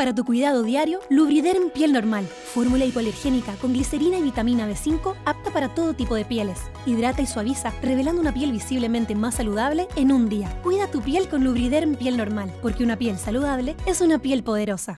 Para tu cuidado diario, Lubriderm Piel Normal. Fórmula hipoalergénica con glicerina y vitamina B5 apta para todo tipo de pieles. Hidrata y suaviza, revelando una piel visiblemente más saludable en un día. Cuida tu piel con Lubriderm Piel Normal, porque una piel saludable es una piel poderosa.